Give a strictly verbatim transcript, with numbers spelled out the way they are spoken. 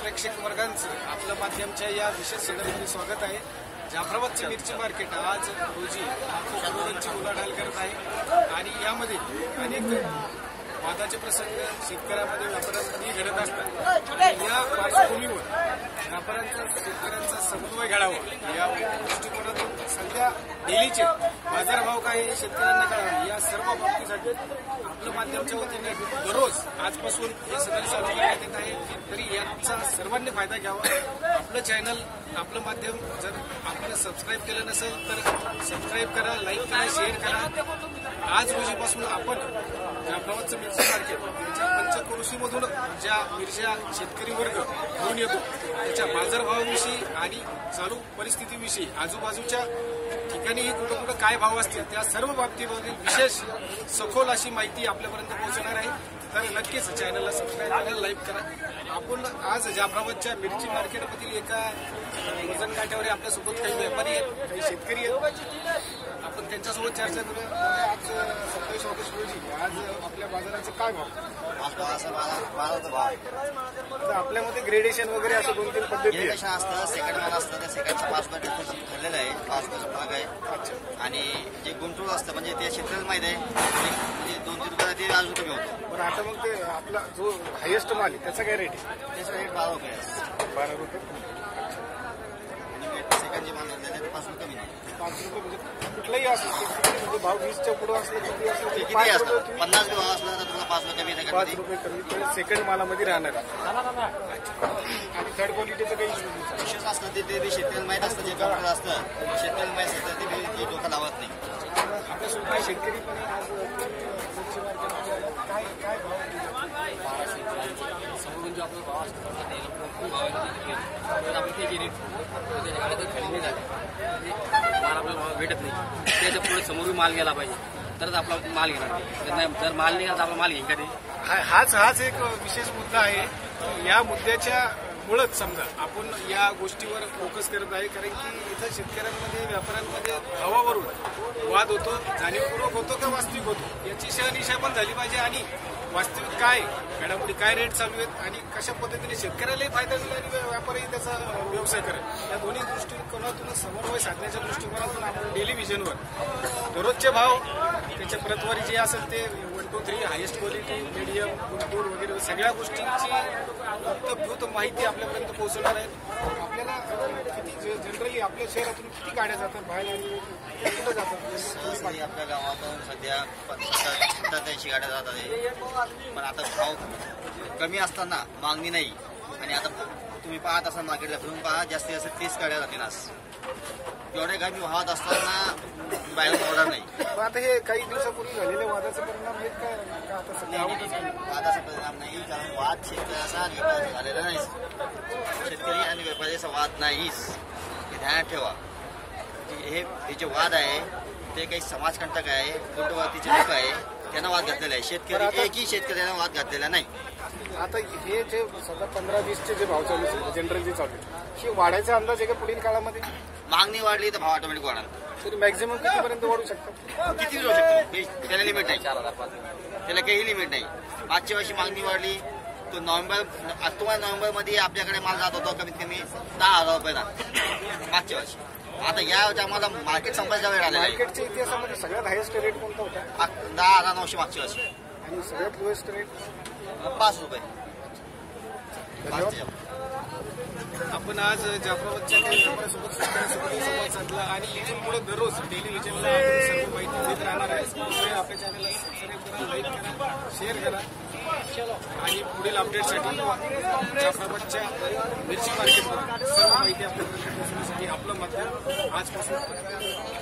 प्रेक्षक वर्गांचं आपल्या माध्यमच्या या विशेष सदरामध्ये स्वागत आहे। जाफराबादचे मिरची मार्केट आज रोजी लाखोंची उलाढाल करत आहे आणि यामध्ये अनेक वादाचे प्रसंग शेतकऱ्यांमध्ये व्यापाऱ्यांमध्ये घडत असतात। या पार्श्वभूमीवर व्यापाऱ्यांचा शेतकऱ्यांचा समन्वय घडावा या दृष्टिकोनातून सध्या डेलीचे बाजारभाव काय शेतकऱ्यांना कळावे या सर्व बाबतीसाठी आपल्या माध्यमच्या वतीने दररोज आजपासून हे सदर चालू करण्यात येत आहे। तरी याचा सर्वांनी फायदा घ्यावा। आपलं चॅनल आपलं माध्यम जर आपण सबस्क्राईब केलं नसेल तर सबस्क्राईब करा, लाईक करा, शेअर करा। आज रोजीपासून आपण जाफराबादचं मिरची मार्केट त्याच्या पंचक्रोशीमधून ज्या मिरच्या शेतकरी वर्ग घेऊन येतो त्याच्या बाजारभावाविषयी आणि चालू परिस्थितीविषयी आजूबाजूच्या ठिकाणीही कुठं कुठं काय भाव असतील त्या सर्व बाबतीमधील विशेष सखोल अशी माहिती आपल्यापर्यंत पोहोचणार आहे। तर नक्कीच चॅनलला सबस्क्राईब करा, लाईक करा। आपण आज जाफराबादच्या मिरची मार्केटमधील एका वजन काट्यावर आपल्यासोबत काही व्यापारी आहेत, काही शेतकरी आहेत। आपण त्यांच्यासोबत चर्चा करूया। आज सत्तावीस ऑगस्ट रोजी आज आपल्या बाजाराचे काय भाव? तर आपल्यामध्ये ग्रेडेशन वगैरे असं दोन तीन पद्धती असतं। सेकंड माल असतं त्या सेकंडचं पाच पर्सेंट ठरलेलं आहे, पाच पर्सेंट भाग आहे। आणि जे गुंतवणूक असतं म्हणजे ते शेतकऱ्याला माहित आहे म्हणजे दोन तीन रुपये ते अजून कमी होतं। पण आता मग ते आपला जो हायेस्ट माल आहे त्याचा काय रेट आहे? त्याचा रेट बारा रुपये आहे। बारा रुपये आणि सेकंड जे माल आहे ते पाच रुपये कमी नाही। पाच रुपये म्हणजे कुठलाही असलं म्हणजे भाव वीसच्या पुढे असलं किती असलं किती असतं पन्नास भाव असलं तर तुला पाच रुपये कमी पाच रुपये कमी तर सेकंड मालामध्ये राहणार आणि थर्ड क्वालिटीचं काही विशेष असतं ते ते शेतकऱ्याला माहीत असतं जे कापड असतं शेतकऱ्याला माहीत असतं ते ते डोकं लावत नाही। आपल्यासोबत काही शेतकरी पण काय काय भाव समोरून जो आपला भाव असतो आपण त्याची रेट त्याच्याकडे जर खरेदी झाली माल आपल्याला भाव भेटत नाही त्याच्या पुढे समोरून माल गेला पाहिजे तरच आपला माल घेणार नाही। जर माल नाही तर आपला माल घेईन का ते हाच हाच एक विशेष मुद्दा आहे। या मुद्द्याच्या मुळच समजा आपण या गोष्टीवर फोकस करत आहे कारण की इथं शेतकऱ्यांमध्ये व्यापाऱ्यांमध्ये भावावरून वाद होतो, जाणीवपूर्वक होतो का वास्तविक होतो याची शहानिशा पण झाली पाहिजे आणि वास्तविक काय घडामोडी काय रेट चालू आहेत आणि कशा पद्धतीने शेतकऱ्यालाही फायदा होईल आणि व्यापारीही त्याचा व्यवसाय करेल या दोन्ही दृष्टिकोनातून समन्वय साधण्याच्या दृष्टिकोनातून आपण डेली व्हिजनवर दररोजचे भाव त्याच्या प्रतवारी जे असेल ते one two three highest quality medium Guntur वगैरे सगळ्या गोष्टींची उत्तमभूत माहिती आपल्यापर्यंत पोहोचवणार आहे। आपल्याला किती जनरली आपल्या शहरातून किती गाड्या जातात बाहेर आणि कुठं जातात? आपल्या गावातून सध्या सत्ताऐंशी गाड्या जात आहे पण आता भाव कमी असताना मागणी नाही आणि आता तुम्ही पाहत असाल मार्केटला फिरून पहा जास्तीत जास्त तीस गाड्या जातील आज एवढ्या कमी वाहत असताना बाहेर ऑर्डर नाही। आता हे काही दिवसापूर्वी झालेले वादाचा परिणाम आहेत काय? वादाचा परिणाम नाही कारण वाद शेतकऱ्याचा आणि व्यापाऱ्याचा झालेला नाही। शेतकरी आणि व्यापाऱ्याचा वाद नाहीच हे ध्यानात ठेवा। हे हे जे वाद आहे ते काही समाजकंटक आहे, कुटुंबातीचे लोक आहे त्यांना वाद घातलेला आहे। शेतकरी एकही शेतकऱ्यांना वाद घातलेला नाही। आता हे जे सध्या पंधरा वीसचे जे भाव चालू आहेत जनरल जे चालू आहे हे वाढायचा अंदाज आहे का पुढील काळामध्ये? मागणी वाढली तर भाव ऑटोमॅटिक वाढणार। तरी मॅक्झिमम कितीपर्यंत वाढू शकतो? किती वाढू शकतो त्याला लिमिट नाही, त्याला काही लिमिट नाही। मागच्या वर्षी मागणी वाढली तो नोव्हेंबर तुम्हाला नोव्हेंबर मध्ये आपल्याकडे माल जात होता कमीत कमी दहा हजार रुपयाला मागच्या वर्षी। आता या आम्हाला मार्केट संपायचा वेळ आला। मार्केटच्या इतिहासामध्ये सगळ्यात हायेस्ट रेट कोणता होता? दहा हजार नऊशे मागच्या वर्षी आणि सगळ्यात लोएस्ट रेट पाच रुपये। आपण आज जाफराबादच्या काही व्यापाऱ्यासोबत शेतकऱ्यांसोबत संवाद साधला आणि इथून पुढे दररोज डेली व्हिजनला सर्व माहिती देत राहणार आहे। आपल्या चॅनलला सबस्क्राईब करा, लाईक करा, शेअर करा आणि पुढील अपडेटसाठी जाफराबादच्या मिरची मार्केटवर सर्व माहिती आपल्यापर्यंत पोहोचवण्यासाठी आपलं माध्यम आजपासून